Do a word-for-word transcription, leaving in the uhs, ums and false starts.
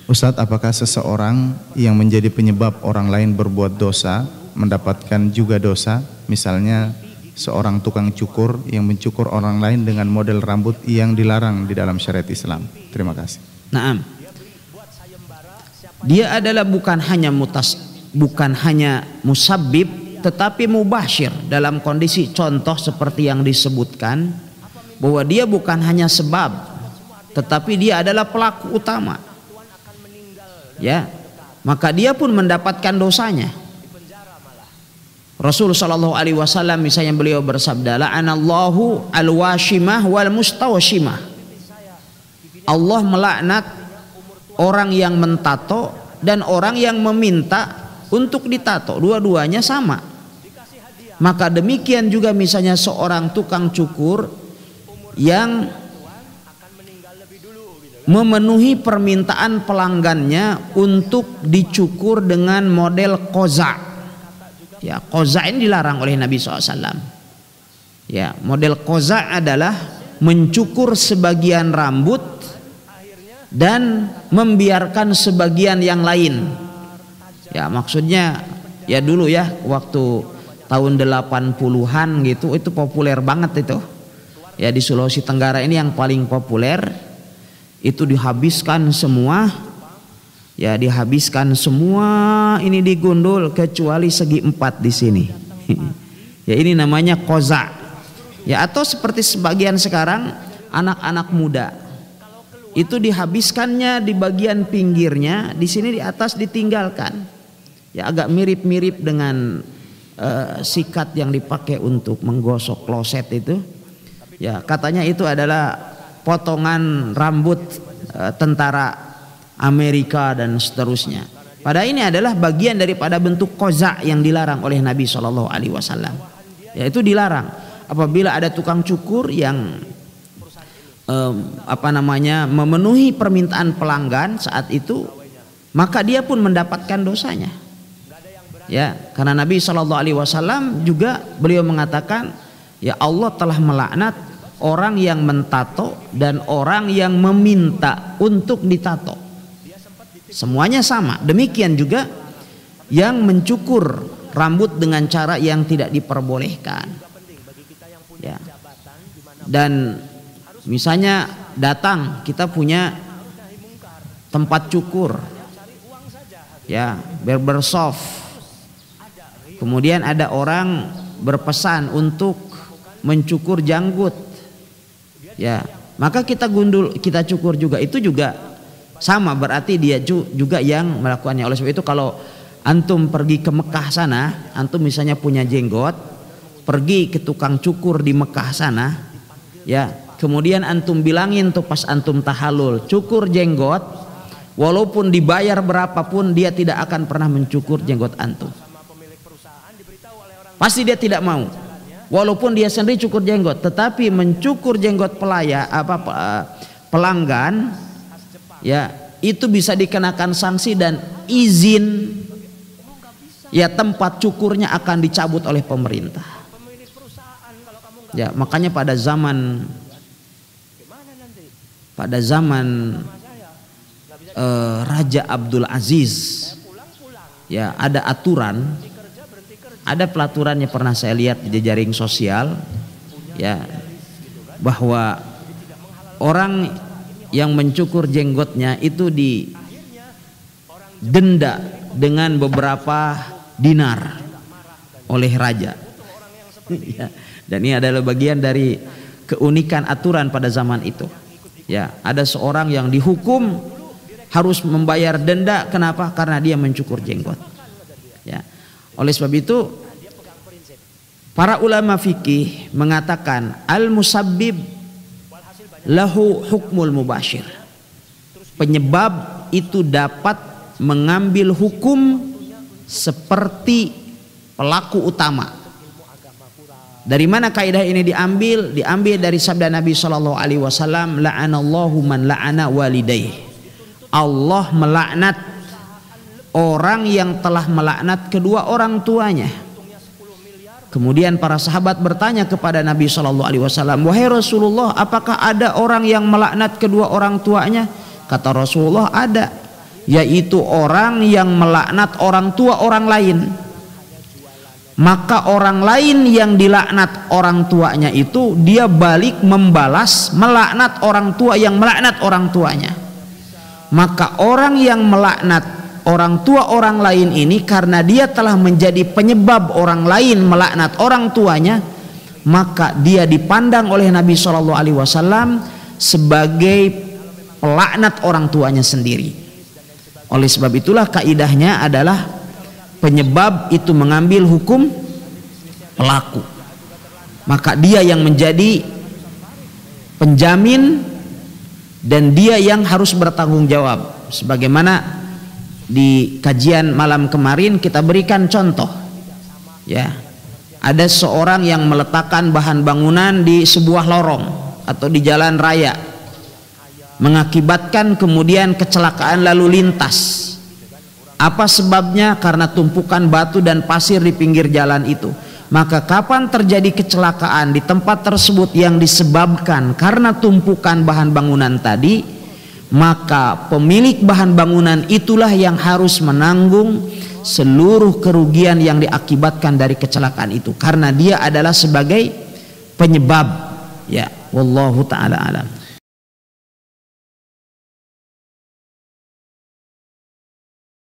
Ustadz, apakah seseorang yang menjadi penyebab orang lain berbuat dosa mendapatkan juga dosa? Misalnya seorang tukang cukur yang mencukur orang lain dengan model rambut yang dilarang di dalam syariat Islam. Terima kasih. Naam. Dia adalah bukan hanya mutas, bukan hanya musabbib, tetapi mubashir dalam kondisi contoh seperti yang disebutkan, bahwa dia bukan hanya sebab, tetapi dia adalah pelaku utama. Ya, maka dia pun mendapatkan dosanya. Rasul sallallahu alaihi wasallam misalnya beliau bersabda, la'anallahu al-washimah wal mustawshimah. Allah melaknat orang yang mentato dan orang yang meminta untuk ditato, dua-duanya sama. Maka demikian juga misalnya seorang tukang cukur yang memenuhi permintaan pelanggannya untuk dicukur dengan model koza. Ya, koza ini dilarang oleh Nabi shallallahu alaihi wasallam. Ya, model koza adalah mencukur sebagian rambut dan membiarkan sebagian yang lain. Ya, maksudnya ya dulu ya waktu tahun delapan puluhan gitu itu populer banget itu. Ya, di Sulawesi Tenggara ini yang paling populer. Itu dihabiskan semua, ya dihabiskan semua ini digundul kecuali segi empat di sini. Ya ini namanya koza. Ya atau seperti sebagian sekarang anak-anak muda itu dihabiskannya di bagian pinggirnya, di sini di atas ditinggalkan. Ya agak mirip-mirip dengan uh, sikat yang dipakai untuk menggosok kloset itu. Ya katanya itu adalah potongan rambut e, tentara Amerika dan seterusnya. Padahal ini adalah bagian daripada bentuk koza yang dilarang oleh Nabi shallallahu alaihi wasallam. Yaitu dilarang apabila ada tukang cukur yang e, apa namanya memenuhi permintaan pelanggan saat itu, maka dia pun mendapatkan dosanya. Ya, karena Nabi shallallahu alaihi wasallam juga beliau mengatakan, ya Allah telah melaknat orang yang mentato dan orang yang meminta untuk ditato. Semuanya sama. Demikian juga yang mencukur rambut dengan cara yang tidak diperbolehkan. Ya. Dan misalnya datang kita punya tempat cukur. Ya, barbershop. Kemudian ada orang berpesan untuk mencukur janggut. Ya, maka kita gundul, kita cukur juga, itu juga sama, berarti dia juga yang melakukannya. Oleh sebab itu kalau antum pergi ke Mekah sana, antum misalnya punya jenggot, pergi ke tukang cukur di Mekah sana, ya, kemudian antum bilangin tuh pas antum tahallul, cukur jenggot, walaupun dibayar berapapun dia tidak akan pernah mencukur jenggot antum. Pasti dia tidak mau. Walaupun dia sendiri cukur jenggot, tetapi mencukur jenggot pelaya apa pelanggan, ya itu bisa dikenakan sanksi dan izin, ya tempat cukurnya akan dicabut oleh pemerintah. Ya makanya pada zaman pada zaman uh, Raja Abdul Aziz, ya ada aturan. Ada pelaturannya pernah saya lihat di jejaring sosial, ya bahwa orang yang mencukur jenggotnya itu didenda dengan beberapa dinar oleh raja. Ya, dan ini adalah bagian dari keunikan aturan pada zaman itu. Ya, ada seorang yang dihukum harus membayar denda. Kenapa? Karena dia mencukur jenggot. Ya. Oleh sebab itu para ulama fikih mengatakan al-musabbib lahu hukmul mubashir. Penyebab itu dapat mengambil hukum seperti pelaku utama. Dari mana kaidah ini diambil? Diambil dari sabda Nabi shallallahu alaihi wasallam, la'anallahu man la'ana walidayh. Allah melaknat orang yang telah melaknat kedua orang tuanya. Kemudian para sahabat bertanya kepada Nabi shallallahu alaihi wasallam, wahai Rasulullah, apakah ada orang yang melaknat kedua orang tuanya? Kata Rasulullah, ada. yaitu orang yang melaknat orang tua orang lain. Maka orang lain yang dilaknat orang tuanya itu dia balik membalas melaknat orang tua yang melaknat orang tuanya. Maka orang yang melaknat orang tua orang lain ini karena dia telah menjadi penyebab orang lain melaknat orang tuanya, maka dia dipandang oleh Nabi shallallahu alaihi wasallam sebagai pelaknat orang tuanya sendiri. Oleh sebab itulah kaidahnya adalah penyebab itu mengambil hukum pelaku, maka dia yang menjadi penjamin dan dia yang harus bertanggung jawab. Sebagaimana di kajian malam kemarin kita berikan contoh, ya, ada seorang yang meletakkan bahan bangunan di sebuah lorong atau di jalan raya, mengakibatkan kemudian kecelakaan lalu lintas. Apa sebabnya? Karena tumpukan batu dan pasir di pinggir jalan itu. Maka kapan terjadi kecelakaan di tempat tersebut yang disebabkan karena tumpukan bahan bangunan tadi, maka pemilik bahan bangunan itulah yang harus menanggung seluruh kerugian yang diakibatkan dari kecelakaan itu, karena dia adalah sebagai penyebab. Ya, wallahu taala alam.